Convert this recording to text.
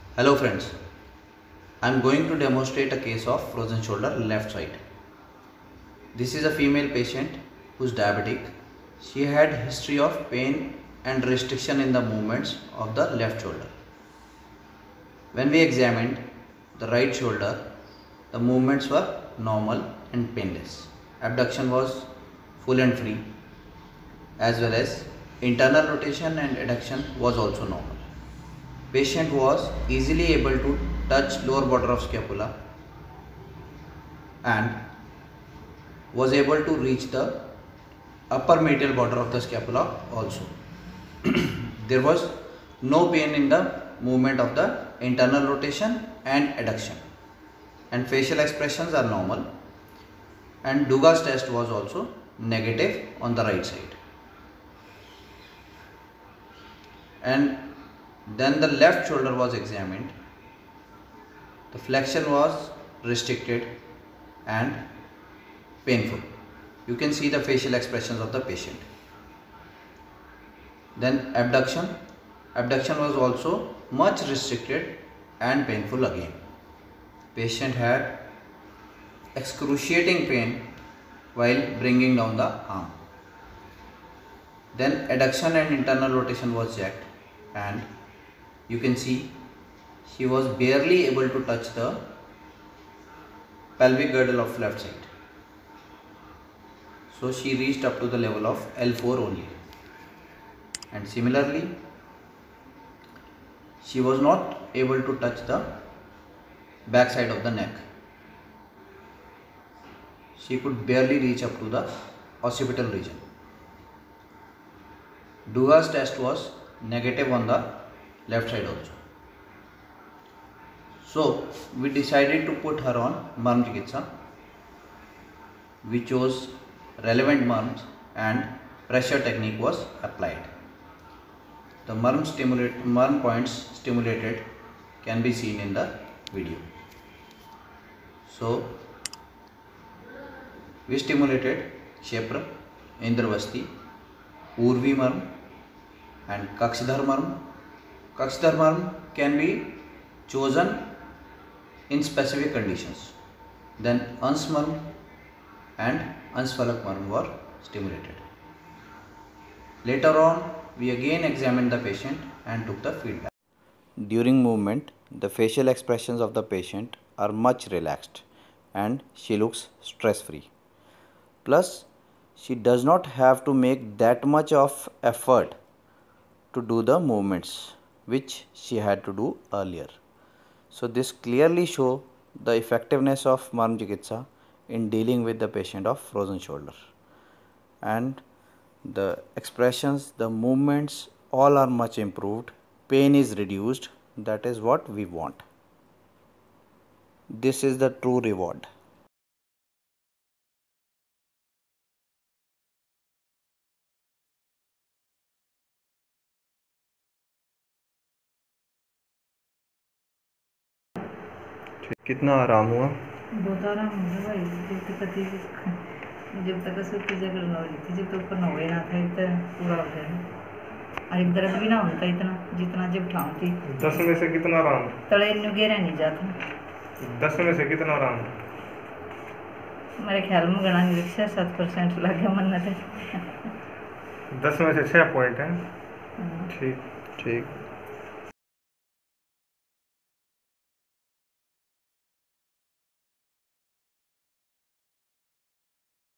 Hello friends, I am going to demonstrate a case of frozen shoulder left side. This is a female patient who is diabetic. She had history of pain and restriction in the movements of the left shoulder. When we examined the right shoulder, the movements were normal and painless. Abduction was full and free, as well as internal rotation and adduction was also normal. Patient was easily able to touch lower border of scapula and was able to reach the upper medial border of the scapula also. There was no pain in the movement of the internal rotation and adduction, and facial expressions are normal, and Duga's test was also negative on the right side. And then the left shoulder was examined. The flexion was restricted and painful. You can see the facial expressions of the patient. Then abduction was also much restricted and painful again. Patient had excruciating pain while bringing down the arm. Then adduction and internal rotation was checked, and you can see she was barely able to touch the pelvic girdle of left side. So she reached up to the level of L4 only. And similarly, she was not able to touch the back side of the neck. She could barely reach up to the occipital region. Duga's test was negative on the left side also. So we decided to put her on Marm Chikitsa. We chose relevant Marms and pressure technique was applied. The Marm points stimulated can be seen in the video. So we stimulated Kshepra, Indravasti, Urvi Marm and Kakshidhar Marm. Kakshidhar Marm can be chosen in specific conditions. Then Ans Marm and Ansfalak Marm were stimulated. Later on, we again examined the patient and took the feedback. During movement, the facial expressions of the patient are much relaxed and she looks stress-free. Plus, she does not have to make that much of effort to do the movements which she had to do earlier. So this clearly shows the effectiveness of Marm Chikitsa in dealing with the patient of frozen shoulder. And the expressions, the movements, all are much improved. Pain is reduced. That is what we want. This is the true reward. कितना आराम हुआ? बहुत आराम हुआ भाई। जब तक सूती जगह न हुई थी, जब तक ऊपर न हुए ना था इतना पूरा हो गया। और एक दर्द भी ना होता इतना जितना जब ठाऊं थी। 10 में से कितना आराम? तले न्यू गेरा नहीं जाता। 10 में से कितना आराम? मेरे ख्याल में गणा निरीक्षा 7% लगे मन थे। 10 में से 6 पॉइंट है। ठीक।